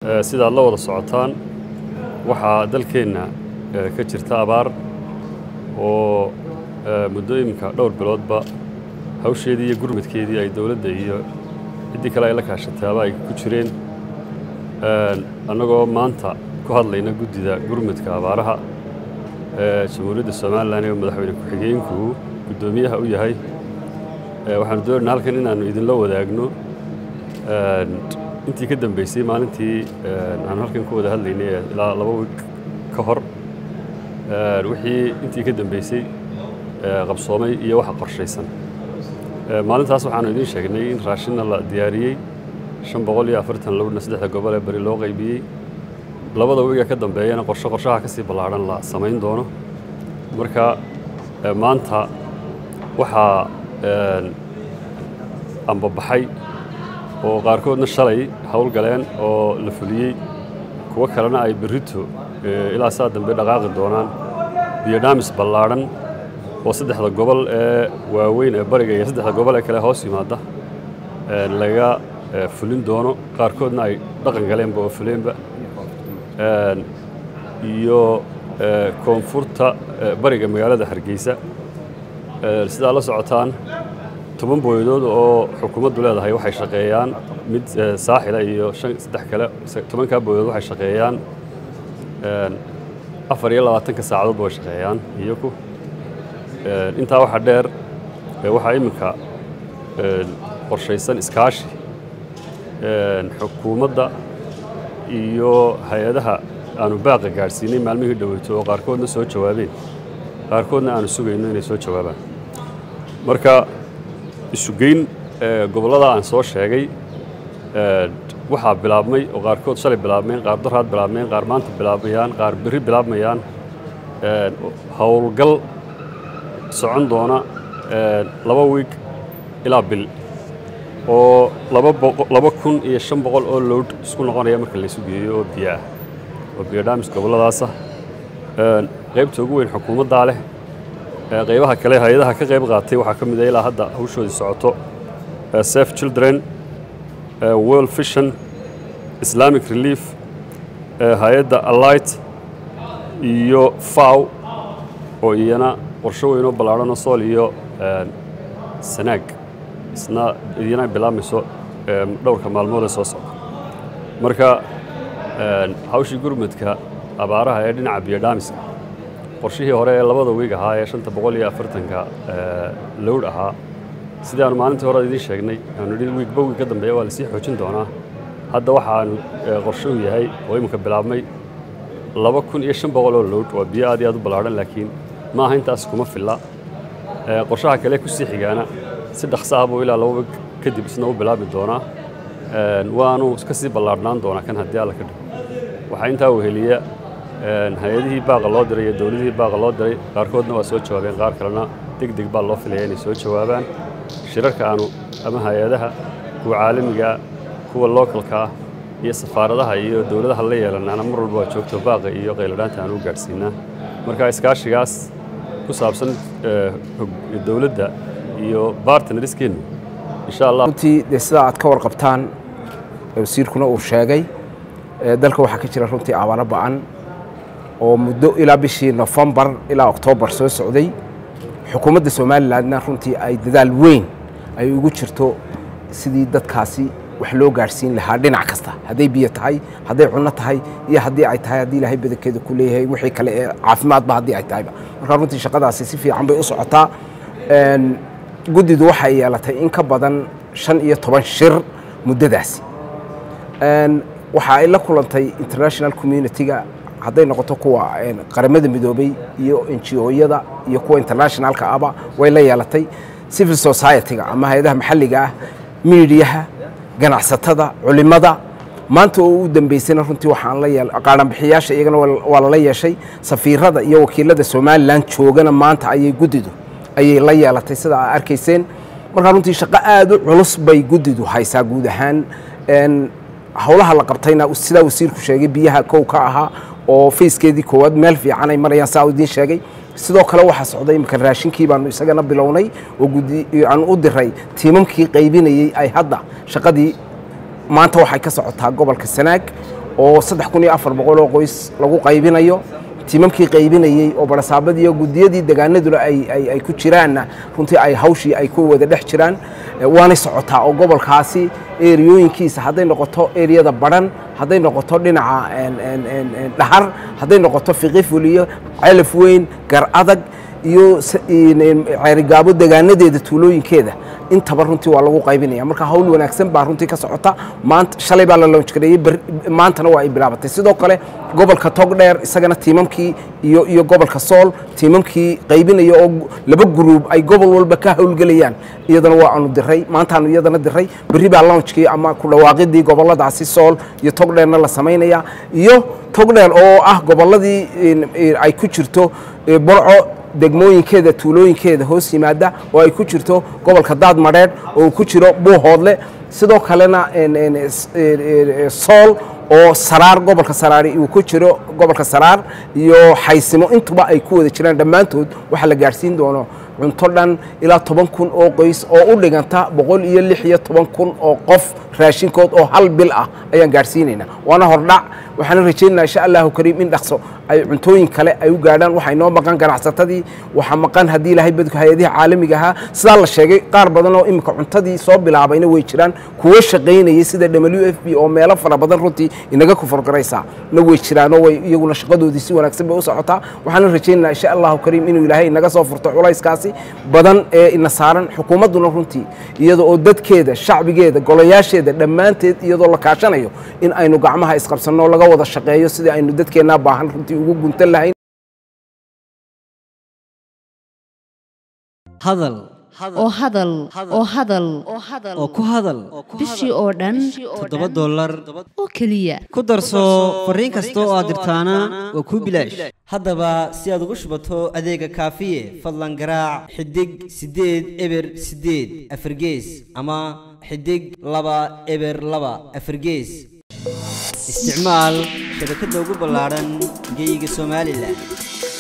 sida la wada socotaan waxa dalkeena ka jirta abaar oo muddooyinka dhowr biloodba hawsheedii iyo gurmadkeedii ay dawladda iyo cidii kale ay la kaashataaba ay ku jireen annagoo maanta ku hadlayna guddida gurmadka abaaraha jamhuuriyadda Soomaaliland ee madaxweyne ku-xigeenku guddoomiyaha u yahay waxaan doonaynaa halkan inaanu idinla wadaagno intii ka dambeysay maalintii aan halkan ku wada hadlaynay ilaa 2 week ka hor wixii intii ka dambeysay qabsoomay iyo waxa qorshaysan maalintaas waxaan idin sheegnay in raashinna la diyaariyay 543 gobol ee bari loo qaybiyay 2 week ka dambeeyana qorshaha ka sii ballaaran la sameyn doono marka maanta waxa amba baxay oo qaarkoodna shalay hawl galeen oo la fuliyay kuwa kalena ay berrito ilaa saa dambe dhaqaaqi doonaan biyo-dhaamis ballaaran oo 3 gobol ee waaweyn ee bariga iyo 3 gobol ee kale hoos yimaada laga fulin doono qaarkoodna ay dhaqan galeenba oo fuleenba iyo koonfurta bariga magaalada Hargeysa sida la socotaan 10 booyadood oo xukuumaddu leedahay waxay shaqeeyaan mid saaxila iyo 3 kale 10 ka booyadood waxay shaqeeyaan 24 saacadood way shaqeeyaan iyagu inta waxa dheer waxa iminka qorshaysan iskaashi xukuumadda iyo hay'adaha aanu baaqa gaarsiinay maalmihii dhaweyto oo qaarkoodna soo jawaabeen qaarkoodna aanu sugayno inay soo jawaabaan marka isugeyn gobolada aan soo sheegay waxa bilaabmay oo qaarkood shalay bilaabmeen qaar daraad bilaabmeen qaar maanta bilaabayaan qaar berri bilaabmayaan hawlgal socon doona 2 week ilaa bil oo 2500 oo load isku noqonaya marka la isu geeyo oo biyo oo biyo-dhaamis goboladaas qaybta ugu weyn xukuumadda leh qaybaha kale hay'adaha ka qayb qaatay waxa ka mid ah ilaa hadda hawshoodii socoto Save Children World Vision Islamic Relief hay'adda Alight iyo FAO oo iyana qorshe weyn oo ballaaran oo Sool iyo Sanaag isna iyana bilaabmayso dhowrka maalmood ee soo socda marka hawshii gurmadka abaaraha ee dhinaca biyo-dhaamiska qorshihii hore ee 2 week ahaa ee 540 load ahaa sidii aan maalintii hore idin sheegnay aanu week ka dambeeya waa la sii xoojin doonaa hadda waxaan qorshuhu yahay oo imika bilaabmay 2500 oo load waa biyo aad iyo aad u ballaaran laakiin ma aha intaas kuma filla qorshaha kale ku sii xigaana si dhaqso ah buu ilaa 2 week kadib isna u bilaabi doonaa waanu iska sii ballaarnaan doonaa kan haddii alla ka dhigo waxa intaa weheliya hay'adihii baaqa loo diray iyo dawladihii baaqa loo diray qaarkoodna waa soo jawaabeen qaar kalena degdeg baa loo filayaa inay soo jawaabaan shirarka aanu ama hay'adaha kuwa caalamiga kuwa localka iyo safaaradaha iyo dawladaha la yeelanaana mar walba waa joogto baaqa iyo qayladhaanta aanu gaarsiinaa marka iskaashigaas ku saabsan dawladda iyo partnerskeenu insha Allah runtii sida aad ka warqabtaan wasiirkuna uu sheegay dalka waxa ka jira runtii abaaro ba'an oo muddo ilaa bishii November ilaa October soo socday xukuumadda Soomaaliland runtii ay dadaal weyn ay ugu jirto sidii dadkaasi wax loo gaarsiin lahaa dhinac kasta haday biyo tahay haday cunno tahay iyo hadii ay tahay hadii Ilaahay badankeeda ku leeyahay wixii kale ee caafimaad ba hadii ay tahay marka runtii shaqadaasi si fiican bay u socotaa guddidu waxay yeelatay in ka badan 15 shir muddadaasi waxa ay la kulantay international community-ga hadday noqoto kuwa qaramada midoobay iyo NGO-yada iyo kuwa international-ka aba way la yeelatay civil society-ga ama hay'adaha maxalliga ah media-ha ganacsatada culimada maanta oo u dambeysana runtii waxaan la qaadan bixiyaasha iyagana waa la yeeshay safiirada iyo wakiilada Soomaaliland joogana maanta ayay guddidu ayay la yeelatay sida aad arkayseen marka runtii shaqo aad u culus bay guddidu haysaa guud ahaan hawlaha la qabtayna sida wasiirku sheegay biyaha kow ka ahaa oo fiiskeedii koowaad meel fiican ay marayaan saa idin sheegay sidoo kale waxa socday imka raashinkii baanu isagana bilownay oo guddi aan u diray tiimamkii qaybinayay ay hadda shaqadii maanta waxay ka socotaa gobolka Sanaag oo 3400 oo qoys lagu qaybinayo tiimamkii qaybinayay oo barasaabadii iyo gudiyadii deegaanaduna ay ku jiraan runtii ay hawshii ay ku wada dhex jiraan waana socotaa oo gobolkaasi eeriyooyinkiisa haday noqoto eeriyada baran haday noqoto dhinaca dhahar haday noqoto fiqifuliyo ceelaf weyn gar adag iyo ceerigaabo deegaanadeeda tuulooyinkeeda intaba runtii waa lagu qaybinaya marka hawl wanaagsan baa runtii ka socota maanta shalay baa la launch gareeyay maantana waa ay bilaabatay sidoo kale gobolka Togdheer isagana tiimamkii iyo gobolka Sool tiimamkii qaybinaya oo laba group ay gobol walba ka hawlgalayaan iyadana waa aanu diray maanta aanu iyadana diray bari baa launchkii ama ku dhawaaqidii goboladaasi Sool iyo Togdheerna la sameynaya iyo Togdheer oo ah goboladii ay ku jirto Burco degmooyinkeeda tuulooyinkeeda hoos yimaada oo ay ku jirto gobolka Daadmareed oo ku jiro Buuhoodle sidoo kalena Sool oo Saraar gobolka Saraar uu ku jiro gobolka Saraar iyo Xaysimo intuba ay ku wada jiraan dhamaantood waxa la gaarsiin doono cunto dhan ilaa 10,000 oo qoys oo u dhiganta 116,000 oo qof raashinkood oo hal bil ah ayaan gaarsiinayna waana hordhac waxaan rajaynayaa insha Allah kariim in dhaqso ay cuntooyin kale ay u gaadhaan waxa inoo maqan ganacsatadii waxa maqan hadii Ilaahay badku hay'adaha caalamiga ah sida la sheegay qaar badan oo imika cuntadii soo bilaabayna way jiraan kuwa shaqeynayay sida WFP oo meelo fara badan runtii inaga ku fargaraysa na way jiraan oo iyaguna shaqadoodii si wanaagsan bay u socotaa waxaan rajaynayaa insha Allah kariim inuu Ilaahay naga soo furto culayskaasi badan ee ina saaran xukuumaduna runtii iyadoo oo dadkeeda shacbigeeda golayaasheeda dhamaanteed iyadoo la kaashanayo in aynu gacmaha isqabsano laga wada shaqeeyo sidii aynu dadkeena baahan runtii ugu guntan lahayn hadal oo ku hadal bishii oo dhan $7 oo kaliya ku darso fariin kasta oo aad dirtaana waa ku bilaash haddaba si aad ugu shubato adeega kaafiye fadlan garaac xidig 8 eber 8 afargees ama xidig 2 eber 2 afargees isticmaal shabakadda ugu ballaaran geyga Soomaaliland